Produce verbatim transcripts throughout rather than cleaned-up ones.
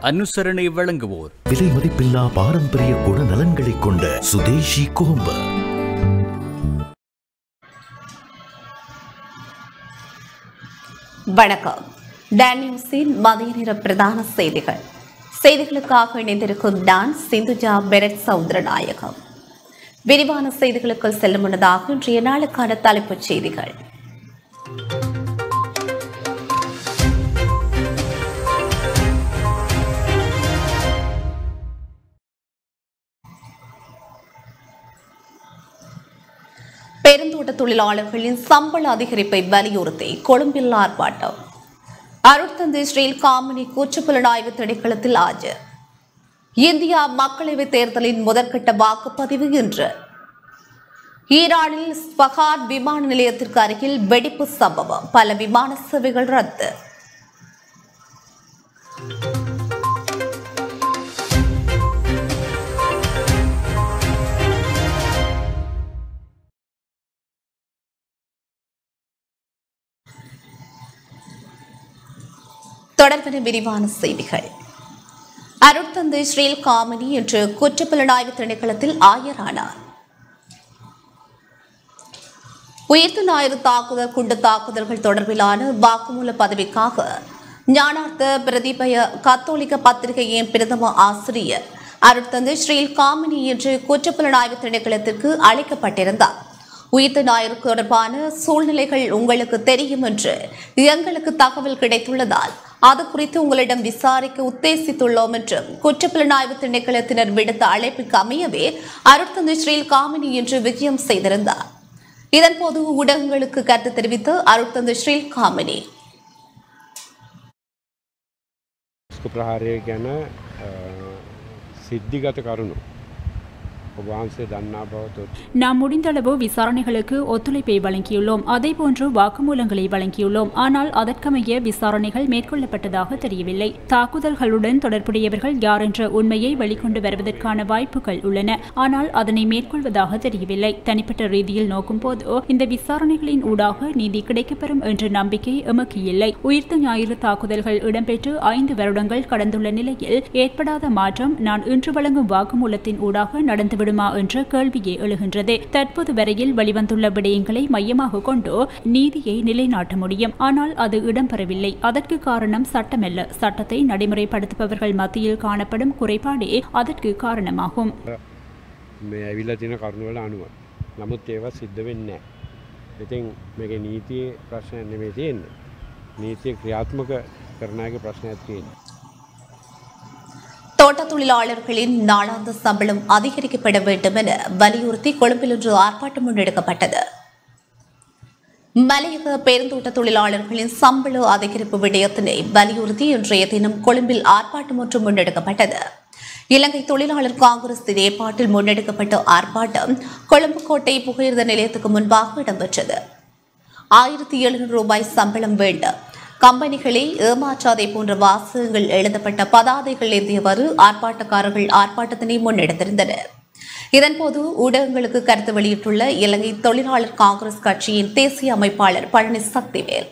அனுசரணை வழங்குவோர் விலை மதிப்பில்லா பாரம்பரிய குணநலன்களை கொண்ட சுதேஷி கோம்பு. வணக்கம். டான் நியூஸின் மதிய நேர பிரதான செய்திகள். செய்திகளுக்காக இணைந்திருக்கும் நான் சிந்துஜா பெரட் சவுந்தரநாயகம். விரிவான செய்திகளுக்குள் செல்லும் முன்னதாக இன்றைய நாளுக்கான தலைப்புச் செய்திகள். பெருந்தோட்ட தொழிலாளர்களின் சம்பள அதிகரிப்பை வலியுறுத்தி கொழும்பில் ஆர்ப்பாட்டம். அருட்தந்தை ஸ்ரீல் காமினி கூச்சப்புலனாய்வு திணைக்களத்தில் ஆஜர். இந்தியா மக்களவைத் தேர்தலின் முதற்கட்ட வாக்குப்பதிவு இன்று. ஈரானில் ஸ்பஹான் விமான நிலையத்திற்கு அருகில் வெடிப்பு சம்பவம், பல விமான சேவைகள் ரத்து. தொடர்பான விரிவான செய்திகள். அருட்தந்தை ஸ்ரீல் காமினி இன்று குற்றப்புலனாய்வு திணைக்களத்தில் ஆயரானார். உயிர்த்த ஞாயிறு தாக்குதல், குண்டு தாக்குதல்கள் தொடர்பிலான வாக்குமூல பதவிக்காக ஞானார்த்த பிரதிபய கத்தோலிக்க பத்திரிகையின் பிரதம ஆசிரியர் அருட்தந்தை ஸ்ரீல் காமினி இன்று குற்றப்புலனாய்வு திணைக்களத்திற்கு அழைக்கப்பட்டிருந்தார். உயிர்த்த ஞாயிறு தொடர்பான சூழ்நிலைகள் உங்களுக்கு தெரியும் என்று எங்களுக்கு தகவல் கிடைத்துள்ளதால் அது குறித்து உங்களிடம் விசாரிக்க உத்தேசித்துள்ளோம் என்றும் குற்றப்புலனாய்வு திணைக்களத்தினர் விடுத்த அழைப்புக்கு அமையவே அருட்தந்தை ஸ்ரீல் காமினி என்று விஜயம் செய்திருந்தார். இதன்போது ஊடகங்களுக்கு கருத்து தெரிவித்த அருட்தந்தை ஸ்ரீல் காமினி, நாம் முடிந்தளவு விசாரணைகளுக்கு ஒத்துழைப்பை வழங்கியுள்ளோம், அதேபோன்று வாக்குமூலங்களை வழங்கியுள்ளோம். ஆனால் அதற்கமைய விசாரணைகள் மேற்கொள்ளப்பட்டதாக தெரியவில்லை. தாக்குதல்களுடன் தொடர்புடையவர்கள் யார் என்ற உண்மையை வெளிக்கொண்டு வருவதற்கான வாய்ப்புகள் உள்ளன, ஆனால் அதனை மேற்கொள்வதாக தெரியவில்லை. தனிப்பட்ட ரீதியில் நோக்கும் போது இந்த விசாரணைகளின் ஊடாக நீதி கிடைக்கப்பெறும் என்ற நம்பிக்கை எமக்கு இல்லை. உயிர்த்த ஞாயிறு தாக்குதல்கள் இடம்பெற்று ஐந்து வருடங்கள் கடந்துள்ள நிலையில் ஏற்படாத மாற்றம் நான் இன்று வழங்கும் வாக்குமூலத்தின் ஊடாக நடந்துவிடும் என்ற கேள்வியே எழுகின்றது. தற்போது வரையில் வெளிவந்துள்ள விடயங்களை மையமாக கொண்டு நீதியை நிலைநாட்ட முடியும், ஆனால் அது இடம்பெறவில்லை. அதற்கு காரணம் சட்டமல்ல, சட்டத்தை நடைமுறைப்படுத்துபவர்கள் மத்தியில் காணப்படும் குறைபாடே அதற்கு காரணமாகும். தோட்ட தொழிலாளர்களின் நாளாந்த சம்பளம் அதிகரிக்கப்பட வேண்டும் என வலியுறுத்தி கொழும்பில் இன்று ஆர்ப்பாட்டம் முன்னெடுக்கப்பட்டது. மலையக பெருந்தோட்ட தொழிலாளர்களின் சம்பள அதிகரிப்பு விடயத்தினை வலியுறுத்தி இன்றைய தினம் கொழும்பில் ஆர்ப்பாட்டம் ஒன்று முன்னெடுக்கப்பட்டது. இலங்கை தொழிலாளர் காங்கிரஸ் ஏற்பாட்டில் முன்னெடுக்கப்பட்ட ஆர்ப்பாட்டம் கொழும்பு கோட்டை புகையிரத நிலையத்துக்கு முன்பாக இடம்பெற்றது. ஆயிரத்தி எழுநூறு ரூபாய் சம்பளம் வேண்டும், கம்பெனிகளை ஏமாற்றாதே போன்ற வாசகங்கள் எழுதப்பட்ட பதாதைகள் ஏந்தியவாறு ஆர்ப்பாட்டக்காரர்கள் ஆர்ப்பாட்டத்தினை முன்னெடுத்திருந்தனர். இதன்போது ஊடகங்களுக்கு கருத்து வெளியிட்டுள்ள இலங்கை தொழிலாளர் காங்கிரஸ் கட்சியின் தேசிய அமைப்பாளர் பழனி சக்திவேல்,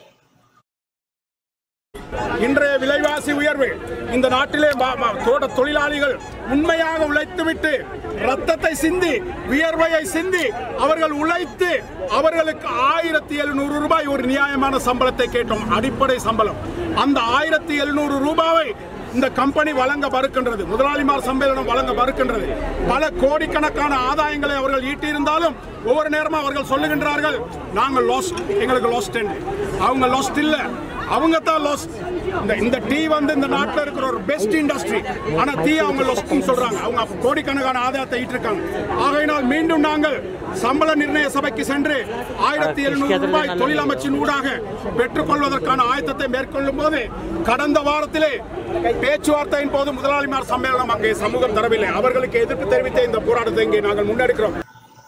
இன்றைய விலைவாசி உயர்வு இந்த நாட்டிலே தோட்ட தொழிலாளிகள் உண்மையாக உழைத்துவிட்டு ரத்தத்தை சிந்தி வியர்வையை சிந்தி அவர்கள் உழைத்து அவர்களுக்கு ஆயிரத்தி எழுநூறு ரூபாய் ஒரு நியாயமான சம்பளத்தை கேட்டோம், அடிப்படை சம்பளம். அந்த ஆயிரத்தி எழுநூறு ரூபாவை இந்த கம்பெனி வழங்க மறுக்கின்றது, முதலாளிமார் சம்மேளனம் வழங்க மறுக்கின்றது. பல கோடிக்கணக்கான ஆதாயங்களை அவர்கள் ஈட்டியிருந்தாலும் ஒவ்வொரு நேரமும் அவர்கள் சொல்லுகின்றார்கள் நாங்கள் லாஸ்ட், எங்களுக்கு லாஸ்ட். அவங்க லாஸ்ட் இல்ல, அவங்க தான் லாஸ்ட். இந்த இந்த டீ வந்து இந்த நாட்டில் இருக்கிற ஒரு பெஸ்ட் இண்டஸ்ட்ரி, ஆனா டீ அவங்க லாஸ்ட்னு சொல்றாங்க. அவங்க கோடிக்கணக்கான ஆதாயத்தை ஈட்டிருக்காங்க. ஆகையினால் மீண்டும் நாங்கள் சம்பள நிர்ணய சபைக்கு சென்று ஆயிரத்தி எழுநூறு ரூபாய் தொழில் அமைச்சின் ஊடாக பெற்றுக்கொள்வதற்கான ஆயத்தத்தை மேற்கொள்ளும் போது கடந்த வாரத்திலே பேச்சுவார்த்தையின் போது முதலாளிமார் சம்மேளனம் அங்கே சமூகம் தரவில்லை. அவர்களுக்கு எதிர்ப்பு தெரிவித்த இந்த போராட்டத்தை இங்கே நாங்கள் முன்னெடுக்கிறோம்.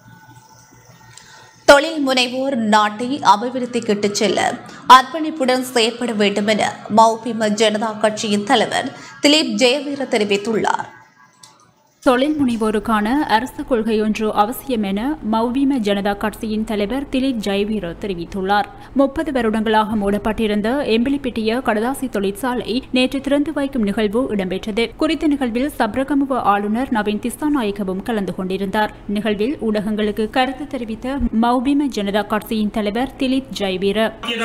தொழில் முனைவோர் நாட்டை அபிவிருத்திக்கு இட்டுச் செல்ல அர்ப்பணிப்புடன் செயற்பட வேண்டும் என மௌபிம ஜனதா கட்சியின் தலைவர் திலீப் ஜெயவீர தெரிவித்துள்ளார். தொழில் முனைவோருக்கான அரசு கொள்கையொன்று அவசியம் என மௌபிம ஜனதா கட்சியின் தலைவர் திலீப் ஜெயவீர தெரிவித்துள்ளார். முப்பது வருடங்களாக மூடப்பட்டிருந்த எம்பிலிப்பிட்டிய கடதாசி தொழிற்சாலை நேற்று திறந்து வைக்கும் நிகழ்வு இடம்பெற்றது. குறித்த நிகழ்வில் சப்ரகமுவ ஆளுநர் நவீன் திஸ்ஸாநாயக்கவும் கலந்து கொண்டிருந்தார். நிகழ்வில் ஊடகங்களுக்கு கருத்து தெரிவித்த மௌபிம ஜனதா கட்சியின் தலைவர் திலீப் ஜெயவீர,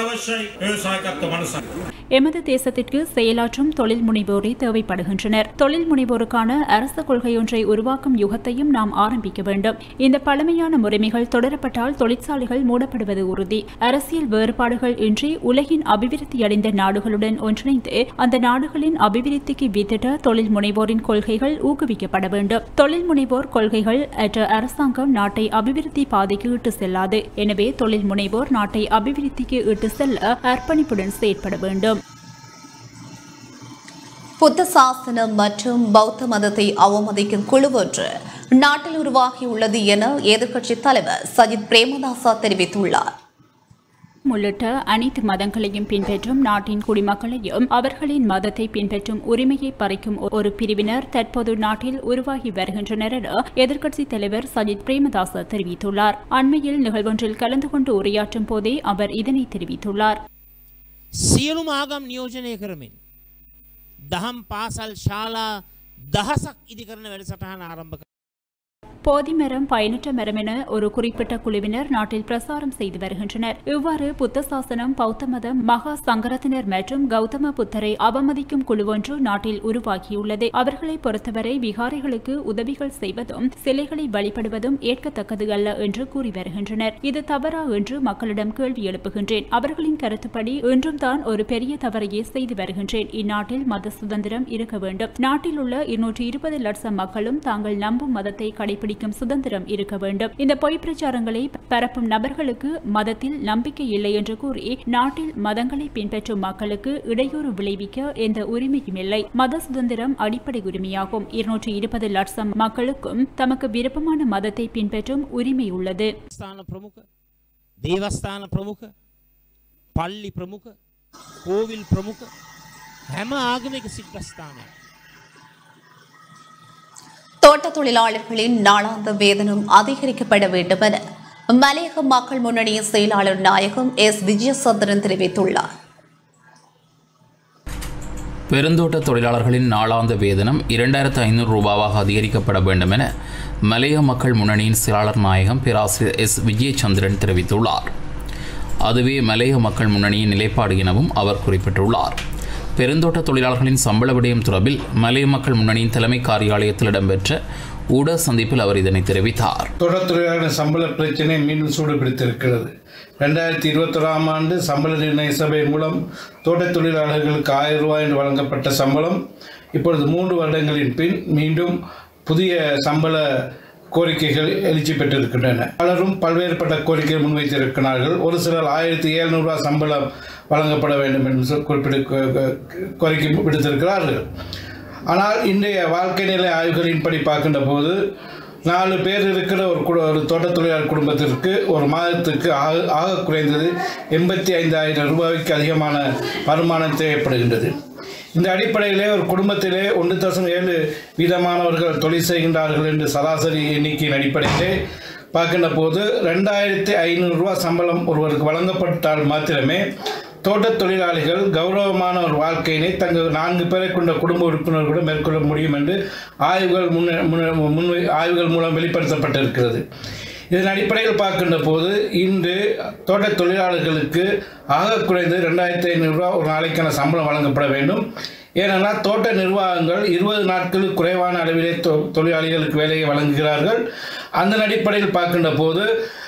எமது தேசத்திற்கு செயலாற்றும் தொழில் முனைவோரே தேவைப்படுகின்றனர். தொழில் முனைவோருக்கான அரசு கொள்கையொன்றை உருவாக்கும் யுகத்தையும் நாம் ஆரம்பிக்க வேண்டும். இந்த பழமையான முறைமைகள் தொடரப்பட்டால் தொழிற்சாலைகள் மூடப்படுவது உறுதி. அரசியல் வேறுபாடுகள் இன்றி உலகின் அபிவிருத்தியடைந்த நாடுகளுடன் ஒன்றிணைந்து அந்த நாடுகளின் அபிவிருத்திக்கு வித்திட்ட தொழில் முனைவோரின் கொள்கைகள் ஊக்குவிக்கப்பட வேண்டும். தொழில் முனைவோர் கொள்கைகள் அற்ற அரசாங்கம் நாட்டை அபிவிருத்தி பாதைக்கு இட்டு செல்லாது. எனவே தொழில் முனைவோர் நாட்டை அபிவிருத்திக்கு இட்டு செல்ல அர்ப்பணிப்புடன் செயற்பட வேண்டும். புத்த சாசனம் மற்றும் பௌத்த மதத்தை அவமதிக்கும் குழு ஒன்று நாட்டில் உருவாகியுள்ளது என எதிர்க்கட்சித் தலைவர் சஜித் பிரேமதாசா தெரிவித்துள்ளார். உள்ளிட்ட அனைத்து மதங்களையும் பின்பற்றும் நாட்டின் குடிமக்களையும் அவர்களின் மதத்தை பின்பற்றும் உரிமையை பறிக்கும் ஒரு பிரிவினர் தற்போது நாட்டில் உருவாகி வருகின்றனர் என எதிர்க்கட்சித் தலைவர் சஜித் பிரேமதாச தெரிவித்துள்ளார். அண்மையில் நிகழ்வொன்றில் கலந்து கொண்டு உரையாற்றும் போதே அவர் இதனை தெரிவித்துள்ளார். සියලුම ආගම් නියෝජනය කරමින් දහම් පාසල් ශාලා දහසක් ඉදිකරන වැඩසටහන ආරම්භ කළා. போதிமரம் பயனற்ற மரம் என ஒரு குறிப்பிட்ட குழுவினர் நாட்டில் பிரசாரம் செய்து வருகின்றனர். இவ்வாறு புத்த சாசனம், பௌத்த மதம், மகா சங்கரத்தினர் மற்றும் கௌதம புத்தரை அவமதிக்கும் குழு ஒன்று நாட்டில் உருவாகியுள்ளது. அவர்களை பொறுத்தவரை விகாரிகளுக்கு உதவிகள் செய்வதும் சிலைகளை வழிபடுவதும் ஏற்கத்தக்கது அல்ல என்று கூறி வருகின்றனர். இது தவறா என்று மக்களிடம் கேள்வி எழுப்புகின்றேன். அவர்களின் கருத்துப்படி இன்றும் தான் ஒரு பெரிய தவறையே செய்து வருகின்றேன். இந்நாட்டில் மத சுதந்திரம் இருக்க வேண்டும். நாட்டில் உள்ள இருநூற்றி இருபது லட்சம் மக்களும் தாங்கள் நம்பும் மதத்தை கடைபிடி சுதந்திரம் இருக்க வேண்டும். இந்த பொய் பிரச்சாரங்களை பரப்பும் நபர்களுக்கு மதத்தில் நம்பிக்கை இல்லை என்று கூறி நாட்டில் மதங்களை பின்பற்றும் மக்களுக்கு இடையூறு விளைவிக்க எந்த உரிமையும் இல்லை. மத சுதந்திரம் அடிப்படை உரிமையாகும். இருநூற்றி இருபது லட்சம் மக்களுக்கும் தமக்கு விருப்பமான மதத்தை பின்பற்றும் உரிமை உள்ளது. தேவஸ்தான பிரமுக, பள்ளி பிரமுக, கோவில் பிரமுக, හැම ආගමික සිද්ධාස්ථානයක් தோட்ட தொழிலாளர்களின் நாளாந்த வேதனம் அதிகரிக்கப்பட வேண்டும் என மலையக மக்கள் முன்னணியின் செயலாளர் நாயகம் எஸ் விஜயசந்திரன் தெரிவித்துள்ளார். பெருந்தோட்ட தொழிலாளர்களின் நாளாந்த வேதனம் இரண்டாயிரத்து ஐநூறு ரூபாவாக அதிகரிக்கப்பட வேண்டும் என மலையக மக்கள் முன்னணியின் செயலாளர் நாயகம் பேராசிரியர் எஸ் விஜயசந்திரன் தெரிவித்துள்ளார். அதுவே மலையக மக்கள் முன்னணியின் நிலைப்பாடு எனவும் அவர் குறிப்பிட்டுள்ளார். பெருந்தோட்ட தொழிலாளர்களின் சம்பள விடயம் தொடர்பில் மலைய மக்கள் முன்னணியின் தலைமை காரியாலயத்தில் இடம்பெற்ற ஊடக சந்திப்பில் அவர் இதனை தெரிவித்தார். தோட்டத் தொழிலாளர்களின் சம்பள பிரச்சினை மீண்டும் சூடுபிடித்திருக்கிறது. ரெண்டாயிரத்தி இருபத்தி ஓராம் ஆண்டு சம்பள நிர்ணய சபை மூலம் தோட்டத் தொழிலாளர்களுக்கு ஆயிரம் ரூபாய் என்று வழங்கப்பட்ட சம்பளம் இப்பொழுது மூன்று வருடங்களின் பின் மீண்டும் புதிய சம்பள கோரிக்கைகள் எழுச்சி பெற்றிருக்கின்றன. பலரும் பல்வேறுபட்ட கோரிக்கைகள் முன்வைத்திருக்கிறார்கள். ஒரு சிலர் ஆயிரத்தி எழுநூறு ரூபாய் சம்பளம் வழங்கப்பட வேண்டும் என்று குறிப்பிட்டு கோரிக்கை விடுத்திருக்கிறார்கள். ஆனால் இன்றைய வாழ்க்கை நிலை ஆய்வுகளின்படி பார்க்கின்ற போது நாலு பேர் இருக்கிற ஒரு ஒரு தோட்டத் தொழிலாளர் குடும்பத்திற்கு ஒரு மாதத்துக்கு ஆக ஆக குறைந்தது எண்பத்தி ஐந்தாயிரம் ரூபாய்க்கு அதிகமான வருமானம் தேவைப்படுகின்றது. இந்த அடிப்படையிலே ஒரு குடும்பத்திலே ஒன்று தசம் ஏழு வீதமானவர்கள் தொழில் செய்கின்றார்கள் என்று சராசரி எண்ணிக்கையின் அடிப்படையிலே பார்க்கின்ற போது ரெண்டாயிரத்தி ஐநூறு ரூபா சம்பளம் ஒருவருக்கு வழங்கப்பட்டால் மாத்திரமே தோட்டத் தொழிலாளிகள் கௌரவமான ஒரு வாழ்க்கையினை தங்கள் நான்கு பேரை கொண்ட குடும்ப உறுப்பினர்களுடன் மேற்கொள்ள முடியும் என்று ஆய்வுகள் முன் முன்வை ஆய்வுகள் மூலம் வெளிப்படுத்தப்பட்டிருக்கிறது. இதன் அடிப்படையில் பார்க்கின்ற போது இன்று தோட்ட தொழிலாளர்களுக்கு ஆக குறைந்து ரெண்டாயிரத்தி ஐநூறு ரூபா ஒரு நாளைக்கான சம்பளம் வழங்கப்பட வேண்டும். ஏனென்றால் தோட்ட நிர்வாகங்கள் இருபது நாட்களுக்கு குறைவான அளவிலே தொழிலாளிகளுக்கு வேலையை வழங்குகிறார்கள். அந்த அடிப்படையில் பார்க்கின்ற போது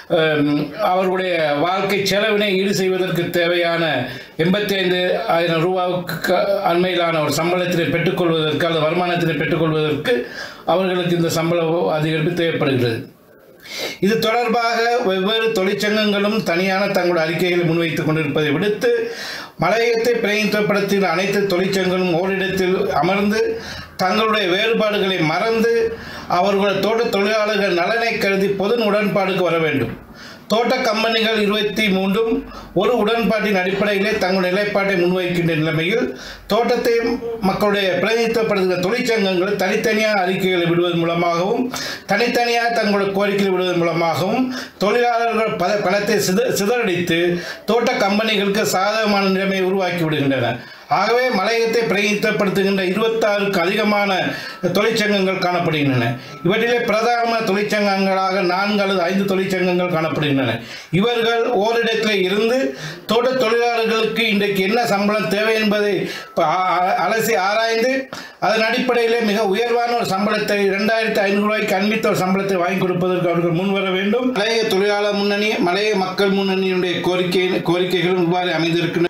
அவர்களுடைய வாழ்க்கை செலவினை ஈடு செய்வதற்கு தேவையான எண்பத்தி ஐந்து ஆயிரம் ரூபாவுக்கு அண்மையிலான ஒரு சம்பளத்தினை பெற்றுக்கொள்வதற்கு அல்லது வருமானத்தினை பெற்றுக்கொள்வதற்கு அவர்களுக்கு இந்த சம்பள அதிகரிப்பு தேவைப்படுகிறது. இது தொடர்பாக வெவ்வேறு தொழிற்சங்கங்களும் தனியான தங்களுடைய அறிக்கைகளை முன்வைத்துக் கொண்டிருப்பதை விடுத்து மலையகத்தை பிரதிநிதித்துவப்படுத்தின அனைத்து தொழிற்சங்கங்களும் ஓரிடத்தில் அமர்ந்து தங்களுடைய வேறுபாடுகளை மறந்து அவர்களுடைய தோட்ட தொழிலாளர்கள் நலனை கருதி பொது உடன்பாடுக்கு வர வேண்டும். தோட்ட கம்பெனிகள் இருபத்தி மூன்றும் ஒரு உடன்பாட்டின் அடிப்படையிலே தங்களுடைய நிலைப்பாட்டை முன்வைக்கின்ற நிலைமையில் தோட்டத்தை மக்களுடைய பிரதிநிதித்துவப்படுகிற தொழிற்சங்கங்கள் தனித்தனியாக அறிக்கைகளை விடுவதன் மூலமாகவும் தனித்தனியாக தங்களுடைய கோரிக்கைகளை விடுவதன் மூலமாகவும் தொழிலாளர்கள் பல பலத்தை சித சிதறடித்து தோட்ட கம்பெனிகளுக்கு சாதகமான நிலைமையை உருவாக்கி விடுகின்றன. ஆகவே மலையகத்தை பிரதிநிதித்துவப்படுத்துகின்ற இருபத்தாறுக்கு அதிகமான தொழிற்சங்கங்கள் காணப்படுகின்றன. இவற்றிலே பிரதான தொழிற்சங்கங்களாக நான்கு அல்லது ஐந்து தொழிற்சங்கங்கள் காணப்படுகின்றன. இவர்கள் ஓரிடத்தில் இருந்து தோட்ட தொழிலாளர்களுக்கு இன்றைக்கு என்ன சம்பளம் தேவை என்பதை அலசி ஆராய்ந்து அதன் அடிப்படையிலே மிக உயர்வான ஒரு சம்பளத்தை இரண்டாயிரத்தி ஐநூறு ரூபாய்க்கு அண்மித்த ஒரு சம்பளத்தை வாங்கி கொடுப்பதற்கு அவர்கள் முன்வர வேண்டும். மலைய தொழிலாளர் முன்னணி மலைய மக்கள் முன்னணியினுடைய கோரிக்கை கோரிக்கைகளும் இவ்வாறு அமைந்திருக்கின்றன.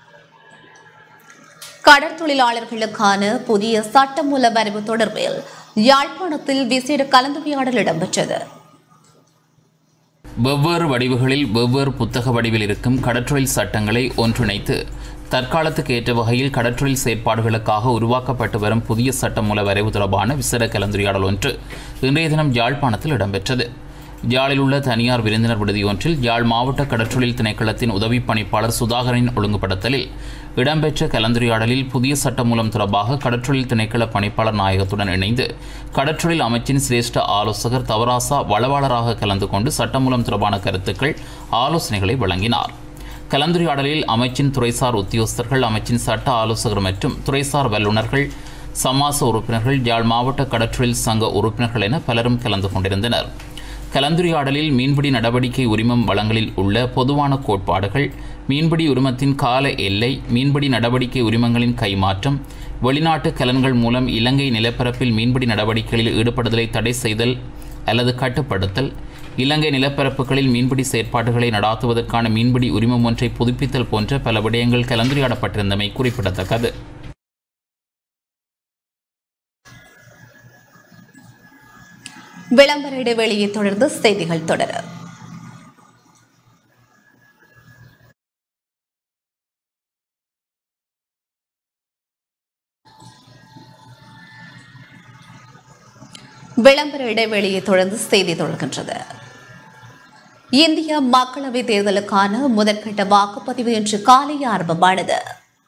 கடற்தொழிலாளர்களுக்கான புதிய சட்டமூல வரைவு தொடர்பில் யாழ்ப்பாணத்தில் விசேட கலந்துரையாடல் இடம்பெற்றது. வெவ்வேறு வடிவுகளில் வெவ்வேறு புத்தக வடிவில் இருக்கும் கடற்றொழில் சட்டங்களை ஒன்றிணைத்து தற்காலத்துக்கு ஏற்ற வகையில் கடற்றொழில் செயற்பாடுகளுக்காக உருவாக்கப்பட்டு வரும் புதிய சட்டமூல வரைவு தொடர்பான விசேட கலந்துரையாடல் ஒன்று இன்றைய தினம் யாழ்ப்பாணத்தில் இடம்பெற்றது. யாழில் உள்ள தனியார் விருந்தினர் விடுதியொன்றில் யாழ் மாவட்ட கடற்றொழில் திணைக்களத்தின் உதவி பணிப்பாளர் சுதாகரின் ஒழுங்குபடுத்தலில் இடம்பெற்ற கலந்துரையாடலில் புதிய சட்டமூலம் தொடர்பாக கடற்றொழில் திணைக்கள பணிப்பாளர் நாயகத்துடன் இணைந்து கடற்றொழில் அமைச்சின் சிரேஷ்ட ஆலோசகர் தவராசா வளவாளராக கலந்து கொண்டு சட்டமூலம் தொடர்பான கருத்துக்கள் ஆலோசனைகளை வழங்கினார். கலந்துரையாடலில் அமைச்சின் துறைசார் உத்தியோகஸ்தர்கள், அமைச்சின் சட்ட ஆலோசகர் மற்றும் துறைசார் வல்லுநர்கள், சமாச உறுப்பினர்கள், யாழ் மாவட்ட கடற்றொழில் சங்க உறுப்பினர்கள் என பலரும் கலந்து கொண்டிருந்தனர். கலந்துரையாடலில் மீன்பிடி நடவடிக்கை உரிமம் வழங்கலில் உள்ள பொதுவான கோட்பாடுகள், மீன்பிடி உரிமத்தின் கால எல்லை, மீன்பிடி நடவடிக்கை உரிமங்களின் கைமாற்றம், வெளிநாட்டு கலன்கள் மூலம் இலங்கை நிலப்பரப்பில் மீன்பிடி நடவடிக்கைகளில் ஈடுபடுதலை தடை செய்தல் அல்லது கட்டுப்படுத்தல், இலங்கை நிலப்பரப்புகளில் மீன்பிடி செயற்பாடுகளை நடாத்துவதற்கான மீன்பிடி உரிமம் ஒன்றை புதுப்பித்தல் போன்ற பல விடயங்கள் கலந்துரையாடப்பட்டிருந்தமை குறிப்பிடத்தக்கது. விளம்பர இடைவெளியை தொடர்ந்து செய்திகள் தொடர. விளம்பர இடைவெளியை தொடர்ந்து செய்தி தொடர்கின்றது. இந்திய மக்களவைத் தேர்தலுக்கான முதற்கட்ட வாக்குப்பதிவு இன்று காலை ஆரம்பமானது.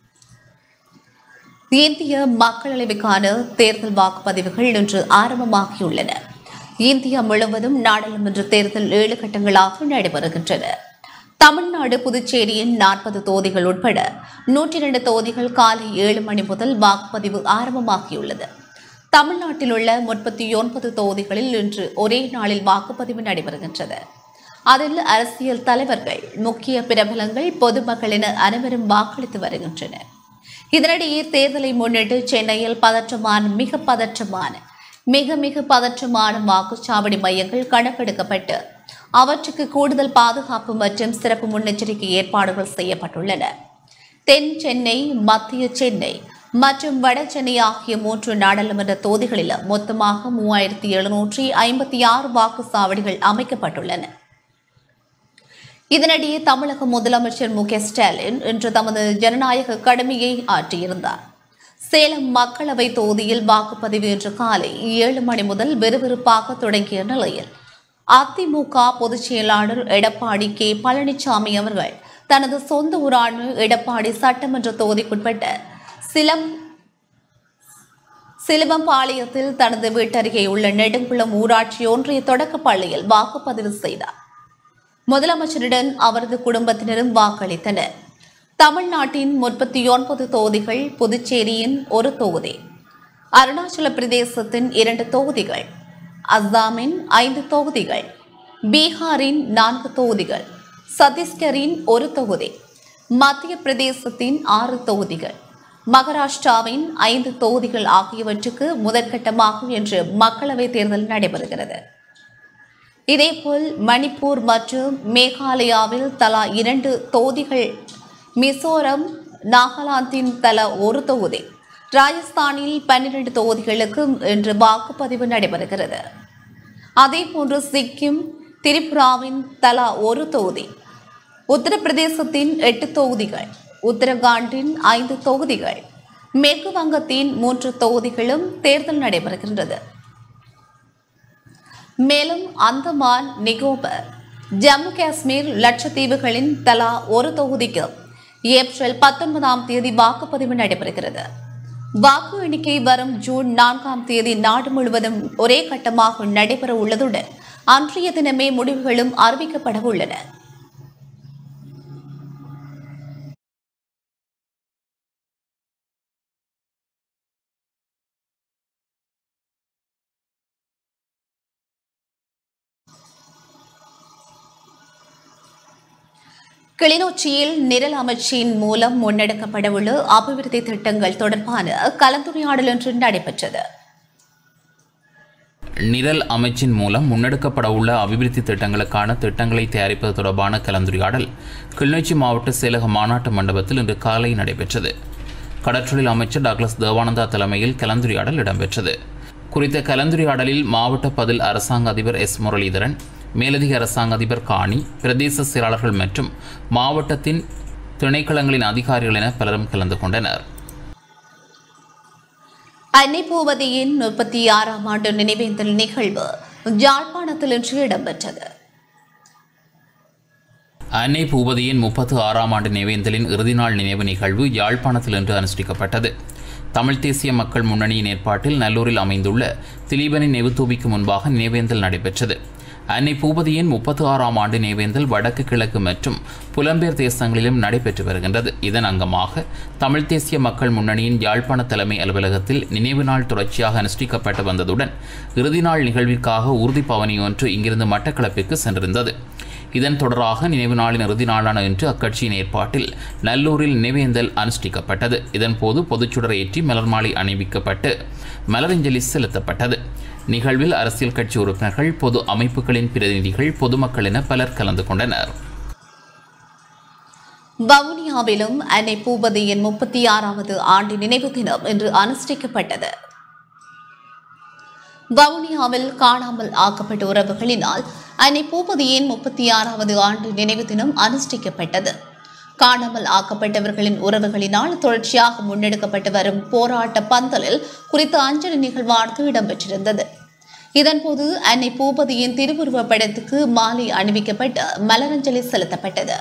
இந்திய மக்களவைக்கான தேர்தல் வாக்குப்பதிவுகள் இன்று ஆரம்பமாகியுள்ளன. இந்தியா முழுவதும் நாடாளுமன்ற தேர்தல் ஏழு கட்டங்களாக நடைபெறுகின்றன. தமிழ்நாடு, புதுச்சேரியின் நாற்பது தொகுதிகள் உட்பட நூற்றி இரண்டு தொகுதிகள் காலை ஏழு மணி முதல் வாக்குப்பதிவு ஆரம்பமாகியுள்ளது. தமிழ்நாட்டில் உள்ள முப்பத்தி ஒன்பது தொகுதிகளில் இன்று ஒரே நாளில் வாக்குப்பதிவு நடைபெறுகின்றது. அதில் அரசியல் தலைவர்கள், முக்கிய பிரபலங்கள், பொதுமக்கள் என அனைவரும் வாக்களித்து வருகின்றனர். இதனிடையே தேர்தலை முன்னிட்டு சென்னையில் பதற்றமான மிக பதற்றமான மிக மிக பதற்றமான வாக்குச்சாவடி மையங்கள் கணக்கெடுக்கப்பட்டு அவற்றுக்கு கூடுதல் பாதுகாப்பு மற்றும் சிறப்பு முன்னெச்சரிக்கை ஏற்பாடுகள் செய்யப்பட்டுள்ளன. தென் சென்னை, மத்திய சென்னை மற்றும் வட சென்னை ஆகிய மூன்று நாடாளுமன்ற தொகுதிகளில் மொத்தமாக மூவாயிரத்தி எழுநூற்றி ஐம்பத்தி ஆறு வாக்குச்சாவடிகள் அமைக்கப்பட்டுள்ளன. இதனிடையே தமிழக முதலமைச்சர் மு க ஸ்டாலின் இன்று தமது ஜனநாயக கடமையை ஆற்றியிருந்தார். சேலம் மக்களவை தொகுதியில் வாக்குப்பதிவு இன்று காலை ஏழு மணி முதல் விறுவிறுப்பாக தொடங்கிய நிலையில் அதிமுக பொதுச் செயலாளர் எடப்பாடி கே பழனிசாமி அவர்கள் தனது சொந்த ஊரான எடப்பாடி சட்டமன்ற தொகுதிக்குட்பட்ட சிலம் சிலுவம்பாளையத்தில் தனது வீட்டருகே உள்ள நெடுங்குளம் ஊராட்சி ஒன்றிய தொடக்க பள்ளியில் வாக்குப்பதிவு செய்தார். முதலமைச்சருடன் அவரது குடும்பத்தினரும் வாக்களித்தனர். தமிழ்நாட்டின் முப்பத்தி ஒன்பது தொகுதிகள், புதுச்சேரியின் ஒரு தொகுதி, அருணாச்சல பிரதேசத்தின் இரண்டு தொகுதிகள், அஸ்ஸாமின் ஐந்து தொகுதிகள், பீகாரின் நான்கு தொகுதிகள், சத்தீஸ்கரின் ஒரு தொகுதி, மத்திய பிரதேசத்தின் ஆறு தொகுதிகள், மகாராஷ்டிராவின் ஐந்து தொகுதிகள் ஆகியவற்றுக்கு முதற்கட்டமாக இன்று மக்களவைத் தேர்தல் நடைபெறுகிறது. இதேபோல் மணிப்பூர் மற்றும் மேகாலயாவில் தலா இரண்டு தொகுதிகள், மிசோரம், நாகாலாந்தின் தலா ஒரு தொகுதி, ராஜஸ்தானில் பன்னிரண்டு தொகுதிகளுக்கு இன்று வாக்குப்பதிவு நடைபெறுகிறது. அதேபோன்று சிக்கிம், திரிபுராவின் தலா ஒரு தொகுதி, உத்தரப்பிரதேசத்தின் எட்டு தொகுதிகள், உத்தரகாண்டின் ஐந்து தொகுதிகள், மேற்கு வங்கத்தின் மூன்று தொகுதிகளும் தேர்தல் நடைபெறுகின்றது. மேலும் அந்தமான், நிகோபர், ஜம்மு காஷ்மீர் லட்சத்தீவுகளின் தலா ஒரு தொகுதிக்கு ஏப்ரல் பத்தொன்பதாம் தேதி வாக்குப்பதிவு நடைபெறுகிறது. வாக்கு எண்ணிக்கை வரும் ஜூன் நான்காம் தேதி நாடு முழுவதும் ஒரே கட்டமாக நடைபெற உள்ளதுடன் அன்றைய தினமே முடிவுகளும் அறிவிக்கப்பட உள்ளன. கிளிநொச்சியில் நிரல் அமைச்சின் மூலம் முன்னெடுக்கப்படவுள்ள அபிவிருத்தி திட்டங்கள் தொடர்பான கலந்துரையாடல் ஒன்று நடைபெற்றது. நிரல் அமைச்சின் மூலம் முன்னெடுக்கப்படவுள்ள அபிவிருத்தி திட்டங்களுக்கான திட்டங்களை தயாரிப்பது தொடர்பான கலந்துரையாடல் கிளிநொச்சி மாவட்ட செயலக மாநாட்டு மண்டபத்தில் இன்று காலை நடைபெற்றது. கடற்றொழில் அமைச்சர் டாக்லஸ் தேவானந்தா தலைமையில் கலந்துரையாடல் இடம்பெற்றது. குறித்த கலந்துரையாடலில் மாவட்ட பதில் அரசாங்க அதிபர் எஸ் முரளிதரன், மேலதிக அரசாங்க அதிபர் காணி, பிரதேச செயலாளர்கள் மற்றும் மாவட்டத்தின் திணைக்களங்களின் அதிகாரிகள் என பலரும் கலந்து கொண்டனர். அன்னை பூவதியின் முப்பத்தி ஆறாம் ஆண்டு நினைவேந்தல் நிகழ்வு யாழ்ப்பாணத்தில் இன்று இடம்பெற்றது. அன்னை பூவதியின் முப்பத்தி ஆறாம் ஆண்டு நினைவேந்தலின் இறுதி நாள் நினைவு நிகழ்வு யாழ்ப்பாணத்தில் இன்று அனுஷ்டிக்கப்பட்டது. தமிழ் தேசிய மக்கள் முன்னணியின் ஏற்பாட்டில் நல்லூரில் அமைந்துள்ள திலீபனின் நெவுத்தூபிக்கு முன்பாக நினைவேந்தல் நடைபெற்றது. அன்னை பூபதியின் முப்பத்தி ஆறாம் ஆண்டு நினைவேந்தல் வடக்கு கிழக்கு மற்றும் புலம்பெயர் தேசங்களிலும் நடைபெற்று வருகின்றது. இதன் அங்கமாக தமிழ் தேசிய மக்கள் முன்னணியின் யாழ்ப்பாண தலைமை அலுவலகத்தில் நினைவு நாள் தொடர்ச்சியாக அனுஷ்டிக்கப்பட்டு வந்ததுடன் இறுதி நாள் நிகழ்விற்காக ஊர்தி பவனி ஒன்று இங்கிருந்து மட்டக்களப்பிற்கு சென்றிருந்தது. இதன் தொடராக நினைவு நாளின் இறுதி நாளான இன்று அக்கட்சியின் ஏற்பாட்டில் நல்லூரில் நினைவேந்தல் அனுஷ்டிக்கப்பட்டது. இதன்போது பொதுச்சுடர் ஏற்றி மலர் மாலை அணிவிக்கப்பட்டு மலரஞ்சலி செலுத்தப்பட்டது. நிகழ்வில் அரசியல் கட்சி உறுப்பினர்கள், பொது அமைப்புகளின் பிரதிநிதிகள், பொதுமக்கள் என பலர் கலந்து கொண்டனர். வவுனியாவிலும் அன்னை பூபதியின் முப்பத்தி ஆறாவது ஆண்டு நினைவு தினம் இன்று அனுஷ்டிக்கப்பட்டது. வவுனியாவில் காணாமல் ஆக்கப்பட்ட உறவுகளினால் அன்னை பூபதியின் முப்பத்தி ஆறாவது ஆண்டு நினைவு தினம் அனுஷ்டிக்கப்பட்டது. காணாமல் ஆக்கப்பட்டவர்களின் உறவுகளினால் தொடர்ச்சியாக முன்னெடுக்கப்பட்டு வரும் போராட்ட பந்தலில் குறித்த அஞ்சலி நிகழ்வானது இடம்பெற்றிருந்தது. இதன்போது அன்னை பூபதியின் திருவுருவப் படத்துக்கு மாலை அணிவிக்கப்பட்டு மலரஞ்சலி செலுத்தப்பட்டது.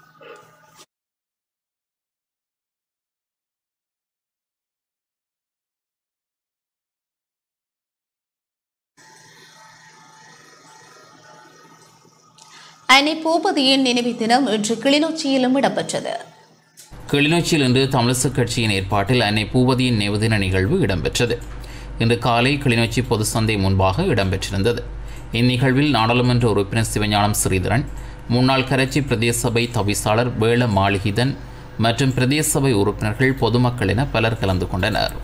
அன்னை பூபதியின் நினைவு தினம் இன்று கிளிநொச்சியிலும் இடம்பெற்றது. கிளிநொச்சியில் இன்று தமிழிசை கட்சியின் ஏற்பாட்டில் அன்னை பூபதியின் நினைவு தின நிகழ்வு இடம்பெற்றது. இன்று காலை கிளிநொச்சி பொது சந்தை முன்பாக இடம்பெற்றிருந்தது. இந்நிகழ்வில் நாடாளுமன்ற உறுப்பினர் சிவஞானம் ஸ்ரீதரன், முன்னாள் கரைச்சி பிரதேச சபை தவிசாளர் வேள மாளிகிதன் மற்றும் பிரதேச சபை உறுப்பினர்கள், பொதுமக்கள் என பலர் கலந்து கொண்டனர்.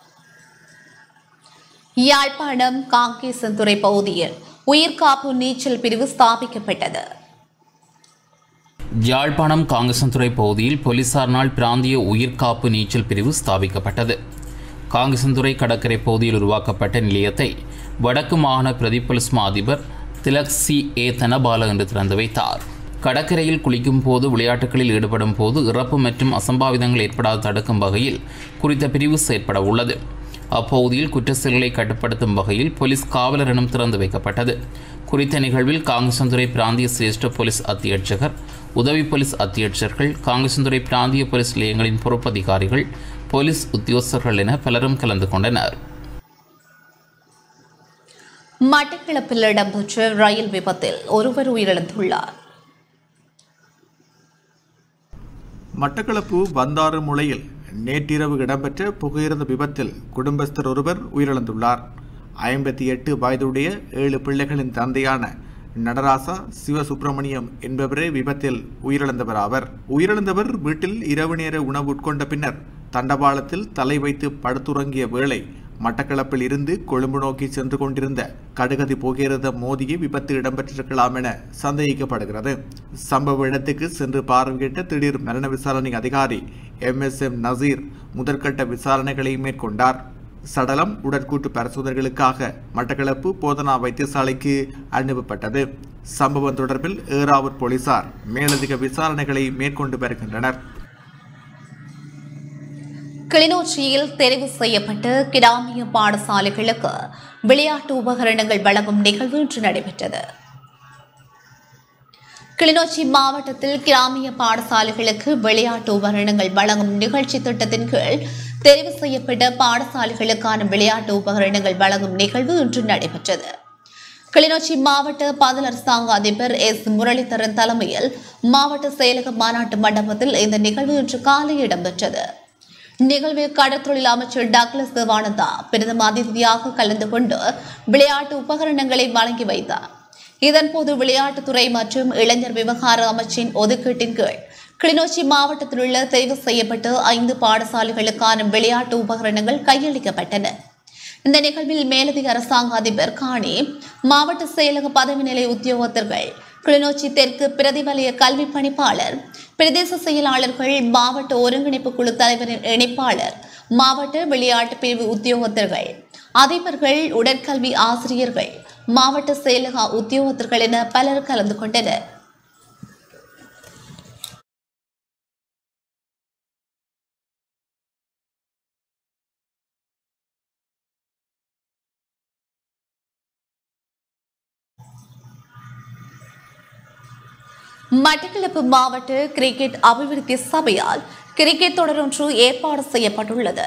யாழ்ப்பாணம் காங்கேசன்துறை பகுதியில் உயிர்காப்பு நீச்சல் பிரிவு ஸ்தாபிக்கப்பட்டது. யாழ்ப்பாணம் காங்கேசன்துறை பகுதியில் போலீசாரினால் பிராந்திய உயிர்காப்பு நீச்சல் பிரிவு ஸ்தாபிக்கப்பட்டது. காங்கேசன்துறை கடற்கரை பகுதியில் உருவாக்கப்பட்ட நிலையத்தை வடக்கு மாகாண பிரதி போலீஸ் மா அதிபர் திலக் சி ஏ தனபால என்று திறந்து வைத்தார். கடற்கரையில் குளிக்கும் போது, விளையாட்டுகளில் ஈடுபடும் போது இறப்பு மற்றும் அசம்பாவிதங்கள் ஏற்படாது தடுக்கும் வகையில் குறித்த பிரிவு செயற்பட உள்ளது. அப்பகுதியில் குற்ற செயல்களை கட்டுப்படுத்தும் வகையில் போலீஸ் காவலர் எனும் திறந்து வைக்கப்பட்டது. குறித்த நிகழ்வில் காங்கேசன்துறை பிராந்திய சிரேஷ்ட போலீஸ் அத்தியட்சகர், உதவி போலீஸ் அத்தியட்சகர்கள், காங்கேசன்துறை பிராந்திய போலீஸ் நிலையங்களின் பொறுப்பதிகாரிகள், போலீஸ் உத்தியோகஸ்தர்கள் என பலரும் கலந்து கொண்டனர். மட்டக்களப்பில் இடம்பெற்ற ரயில் விபத்தில் ஒருவர் உயிரிழந்துள்ளார். மட்டக்களப்பு பந்தாறு முளையில் நேற்றிரவு இடம்பெற்ற புகையிரத விபத்தில் குடும்பஸ்தர் ஒருவர் உயிரிழந்துள்ளார். ஐம்பத்தி எட்டு வயதுடைய ஏழு பிள்ளைகளின் தந்தையான நடராசா சிவசுப்பிரமணியம் என்பவரே விபத்தில் உயிரிழந்தவர் ஆவர். உயிரிழந்தவர் வீட்டில் இரவு நேர உணவு உட்கொண்ட பின்னர் தண்டவாளத்தில் தலை வைத்து படுத்துறங்கிய வேளை மட்டக்களப்பில் இருந்து கொழும்பு நோக்கி சென்று கொண்டிருந்த கடுகதி புகையிரத மோதிய விபத்து இடம்பெற்றிருக்கலாம் என சந்தேகிக்கப்படுகிறது. சம்பவ இடத்துக்கு சென்று பார்வையிட்ட திடீர் மரண விசாரணை அதிகாரி எம் எஸ் எம் நசீர் முதற்கட்ட விசாரணைகளை மேற்கொண்டார். சடலம் உடற்கூட்டு பரிசோதனைகளுக்காக மட்டக்களப்பு போதனா வைத்தியசாலைக்கு அனுப்பப்பட்டது. சம்பவம் தொடர்பில் ஏறாவூர் போலீசார் மேலதிக விசாரணைகளை மேற்கொண்டு வருகின்றனர். கிளிநொச்சியில் தெரிவு செய்யப்பட்ட கிராமிய பாடசாலைகளுக்கு விளையாட்டு உபகரணங்கள் வழங்கும் நிகழ்வு இன்று நடைபெற்றது. கிளிநொச்சி மாவட்டத்தில் கிராமிய பாடசாலைகளுக்கு விளையாட்டு உபகரணங்கள் வழங்கும் நிகழ்ச்சி திட்டத்தின் கீழ் தெரிவு செய்யப்பட்ட பாடசாலைகளுக்கான விளையாட்டு உபகரணங்கள் வழங்கும் நிகழ்வு இன்று நடைபெற்றது. கிளிநொச்சி மாவட்ட பதில் அரசாங்க அதிபர் எஸ் முரளிதரன் தலைமையில் மாவட்ட செயலக மாநாட்டு மண்டபத்தில் இந்த நிகழ்வு இன்று காலை இடம்பெற்றது. நிகழ்வில் கடற்தொழில் அமைச்சர் டக்ளஸ் தேவானந்தா பிரதம அதிதியாக கலந்து கொண்டு விளையாட்டு உபகரணங்களை வழங்கி வைத்தார். இதன்போது விளையாட்டுத்துறை மற்றும் இளைஞர் விவகார அமைச்சின் ஒதுக்கீட்டின் கீழ் கிளிநொச்சி மாவட்டத்தில் உள்ள தெரிவு செய்யப்பட்ட ஐந்து பாடசாலைகளுக்கான விளையாட்டு உபகரணங்கள் கையளிக்கப்பட்டன. இந்த நிகழ்வில் மேலதிக அரசாங்க அதிபர் காணி, மாவட்ட செயலக பதவி நிலை உத்தியோகத்தர்கள், கிளிநொச்சி தெற்கு பிரதிவலய கல்வி பணிப்பாளர், பிரதேச செயலாளர்கள், மாவட்ட ஒருங்கிணைப்பு குழு தலைவரின் இணைப்பாளர், மாவட்ட விளையாட்டு பிரிவு உத்தியோகத்தர்கள், அதிபர்கள், உடற்கல்வி ஆசிரியர்கள், மாவட்ட செயலக உத்தியோகத்தர்கள் என பலர் கலந்து கொண்டனர். மட்டக்களப்பு மாவட்ட கிரிக்கெட் அபிவிருத்தி சபையால் கிரிக்கெட் தொடர் ஒன்று ஏற்பாடு செய்யப்பட்டுள்ளது.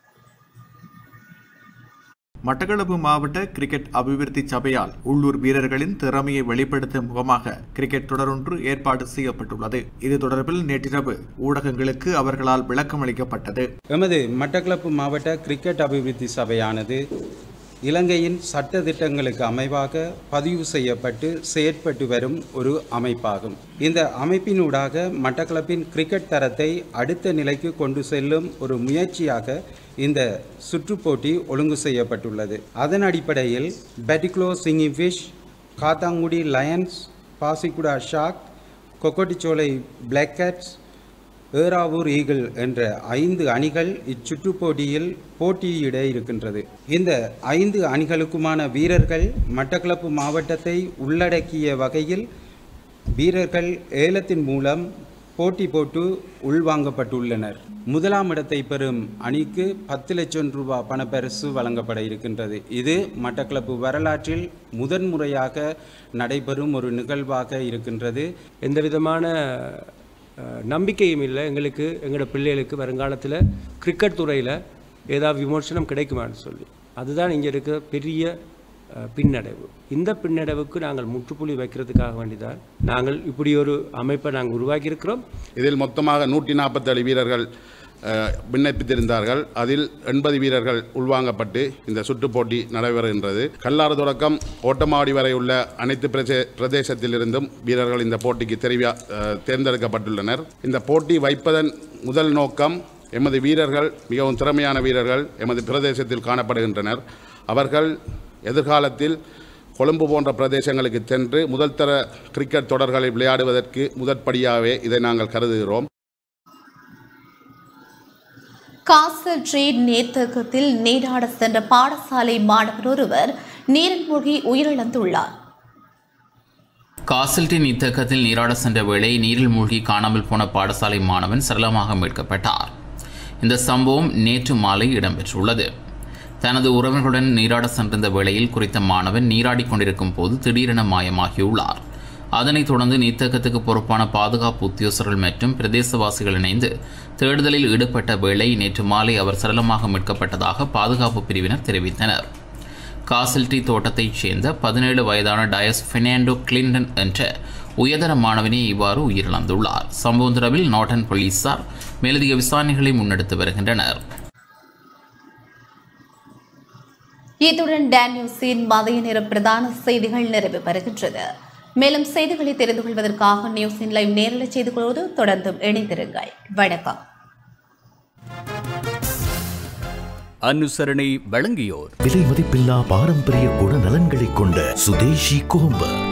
மட்டக்களப்பு மாவட்ட கிரிக்கெட் அபிவிருத்தி சபையால் உள்ளூர் வீரர்களின் திறமையை வெளிப்படுத்தும் முகமாக கிரிக்கெட் தொடரொன்று ஏற்பாடு செய்யப்பட்டுள்ளது. இது தொடர்பில் நேற்றிரவு ஊடகங்களுக்கு அவர்களால் விளக்கம் அளிக்கப்பட்டது. எமது மட்டக்களப்பு மாவட்ட கிரிக்கெட் அபிவிருத்தி சபையானது இலங்கையின் சட்ட திட்டங்களுக்கு அமைவாக பதிவு செய்யப்பட்டு செயற்பட்டு வரும் ஒரு அமைப்பாகும். இந்த அமைப்பினூடாக மட்டக்களப்பின் கிரிக்கெட் தரத்தை அடுத்த நிலைக்கு கொண்டு செல்லும் ஒரு முயற்சியாக இந்த சுற்றுப்போட்டி ஒழுங்கு செய்யப்பட்டுள்ளது. அதன் அடிப்படையில் Batticaloa sinking fish, Kattankudy lions, Pasikudah shark, Kokkadicholai black cats, Eravur eagle என்ற ஐந்து அணிகள் இச்சுற்றுப்போட்டியில் போட்டியிட இருக்கின்றது. இந்த ஐந்து அணிகளுக்குமான வீரர்கள் மட்டக்களப்பு மாவட்டத்தை உள்ளடக்கிய வகையில் வீரர்கள் ஏலத்தின் மூலம் போட்டி போட்டு உள்வாங்கப்பட்டுள்ளனர். முதலாம் இடத்தை பெறும் அணிக்கு பத்து லட்சம் ரூபாய் பணப்பரிசு வழங்கப்பட இருக்கின்றது. இது மட்டக்களப்பு வரலாற்றில் முதன்முறையாக நடைபெறும் ஒரு நிகழ்வாக இருக்கின்றது. எந்த விதமான நம்பிக்கையும் இல்லை எங்களுக்கு, எங்களோட பிள்ளைகளுக்கு வருங்காலத்தில் கிரிக்கெட் துறையில் ஏதாவது விமர்சனம் கிடைக்குமான்னு சொல்லி. அதுதான் இங்கே இருக்க பெரிய பின்னடைவு. இந்த பின்னடைவுக்கு நாங்கள் முற்றுப்புள்ளி வைக்கிறதுக்காக வேண்டிதான் நாங்கள் இப்படி ஒரு அமைப்பை நாங்கள் உருவாக்கியிருக்கிறோம். இதில் மொத்தமாக நூற்றி நாற்பத்தேழு வீரர்கள் விண்ணப்பித்திருந்தார்கள். அதில் எண்பது வீரர்கள் உள்வாங்கப்பட்டு இந்த சுற்றுப்போட்டி நடைபெறுகின்றது. கல்லாறு தொடக்கம் ஓட்டமாடி வரை உள்ள அனைத்து பிரதேசத்திலிருந்தும் வீரர்கள் இந்த போட்டிக்கு தெரிவா தேர்ந்தெடுக்கப்பட்டுள்ளனர். இந்த போட்டி வைப்பதன் முதல் நோக்கம் எமது வீரர்கள் மிகவும் திறமையான வீரர்கள் எமது பிரதேசத்தில் காணப்படுகின்றனர். அவர்கள் எதிர்காலத்தில் கொழும்பு போன்ற பிரதேசங்களுக்கு சென்று முதல் தர கிரிக்கெட் தொடர்களை விளையாடுவதற்கு முதற்படியாகவே இதை நாங்கள் கருதுகிறோம். காசல் ட்ரீட் நீர்த்தேக்கத்தில் நீராட சென்ற பாடசாலை மாணவர் ஒருவர் நீரில் மூழ்கி உயிரிழந்துள்ளார். காசல்டி நீர்த்தேக்கத்தில் நீராட சென்ற வேளை நீரில் மூழ்கி காணாமல் போன பாடசாலை மாணவன் சரளமாக மீட்கப்பட்டார். இந்த சம்பவம் நேற்று மாலை இடம்பெற்றுள்ளது. தனது உறவினர்களுடன் நீராட சென்றிருந்த வேளையில் குறித்த மாணவன் நீராடி கொண்டிருக்கும் போது திடீரென மாயமாகியுள்ளார். அதனைத் தொடர்ந்து நீர்த்தேக்கத்துக்கு பொறுப்பான பாதுகாப்பு உத்தியோகஸ்தர்கள் மற்றும் பிரதேசவாசிகள் இணைந்து தேடுதலில் ஈடுபட்ட வேளை நேற்று மாலை அவர் சரளமாக மீட்கப்பட்டதாக பாதுகாப்பு பிரிவினர் தெரிவித்தனர். காசல்டி தோட்டத்தைச் சேர்ந்த பதினேழு வயதான டயஸ் பெர்னாண்டோ கிளின்டன் என்ற உயர்தர மாணவனே இவ்வாறு உயிரிழந்துள்ளார். சம்பவம் தொடர்பில் நாட்டன் போலீசார் மேலதிக விசாரணைகளை முன்னெடுத்து வருகின்றனர். இத்துடன் டான் நியூஸின் மதிய நேர பிரதான செய்திகள் நிறைவு பெறுகின்றது. மேலும் செய்திகளை தெரிந்து கொள்வதற்காக நியூஸின் லைவ் நேரலை செய்திகளோடு தொடர்ந்தும் இணைந்திருங்கள். வணக்கம். அனுசரணை வழங்கியோர் விலை மதிப்பில்லா பாரம்பரிய குணநலன்களை கொண்ட சுதேஷி கோம்பு.